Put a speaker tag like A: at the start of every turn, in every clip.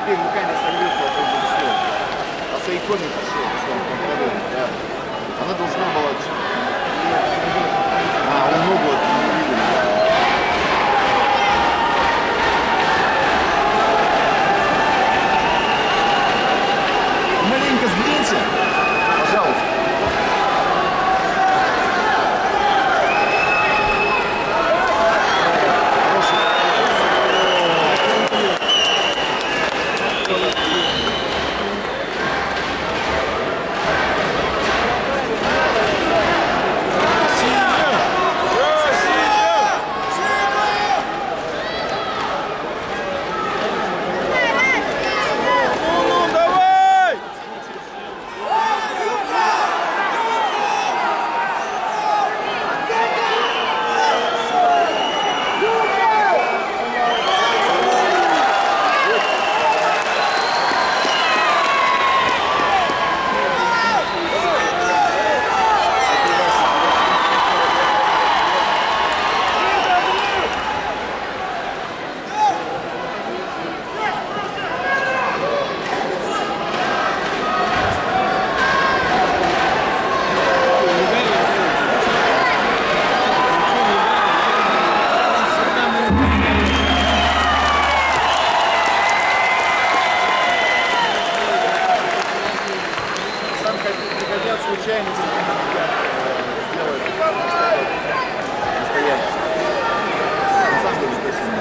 A: теперь руками сорвется, это уже все. А Сайкоми пошел, что он контролирует, да. Она должна была... он ногу от не видел. Маленько сдвинься, пожалуйста. Случайности сделать постоянно. На самом деле точно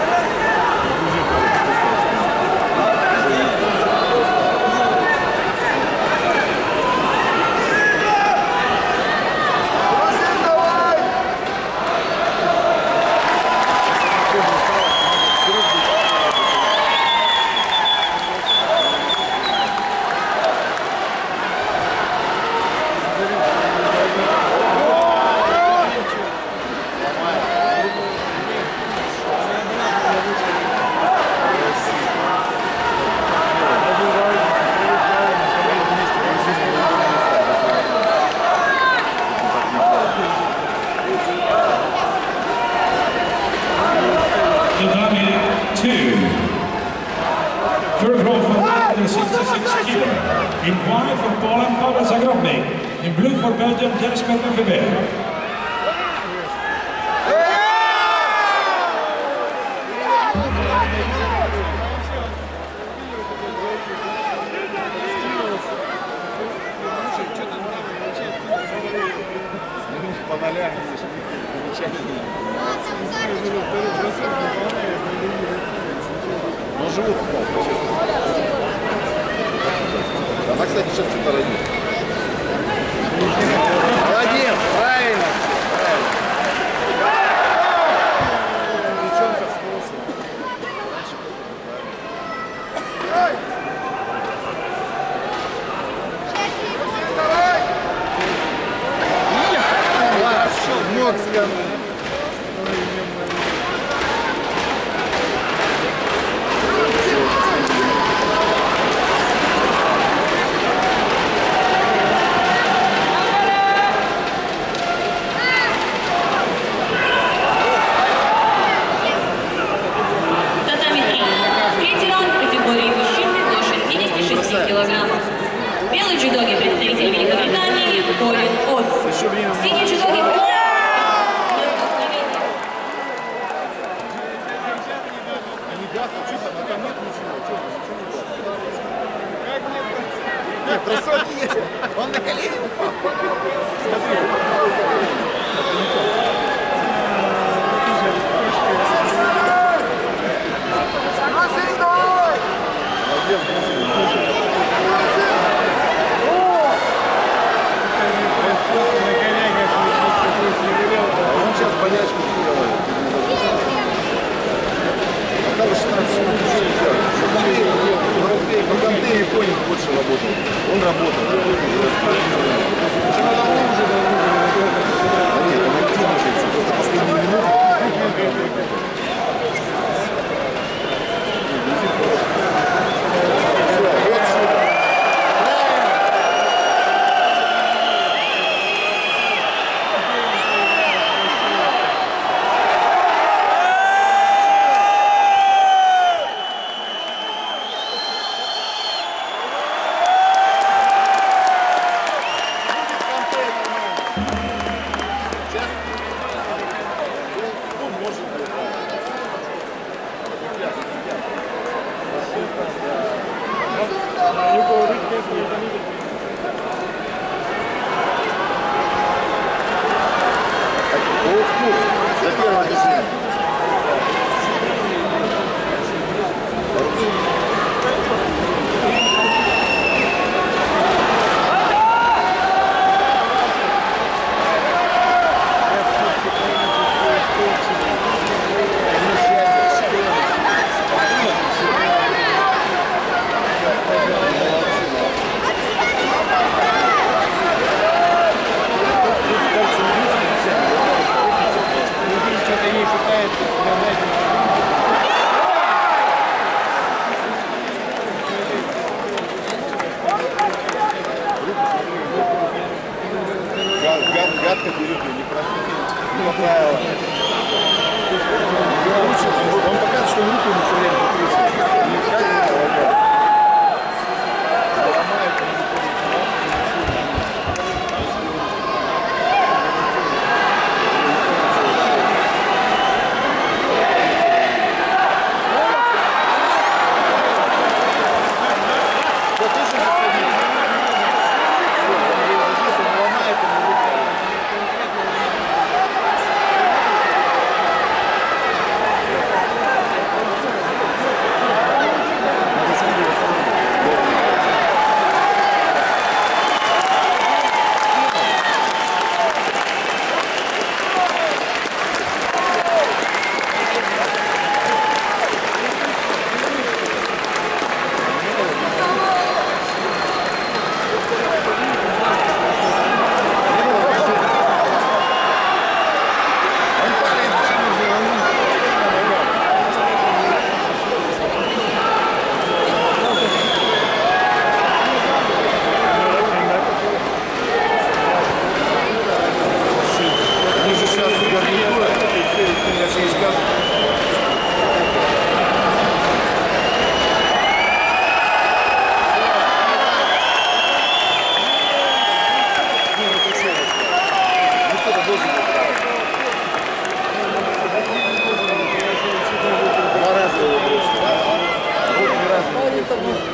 B: in white for Poland, Paweł Zagrobny. In blue for Belgium, Jesper Verbeer.
A: по нолям, замечательно. Но живут плохо, честно. Она, кстати, сейчас что-то родит. Молодец, правильно. Девчонка сносит. Ног скажу.
C: Килограммов. Белый джудоги представитель Великобритании Колин Отс. Синий джудоги
A: красотки есть. Он на колени упал. Смотри. Он сейчас болячку сделает. Осталось 16 минут уже делать. На конте японец больше работал. Он работал. Нет, он активничается. Просто последние минуты. За первое движение. Гадко берет, не поправила. Он показывает, что руку не все время закрывает. Не как ломает,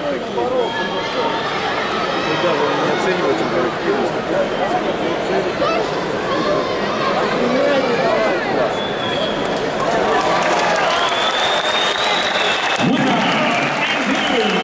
A: даже не оценивается эффективность.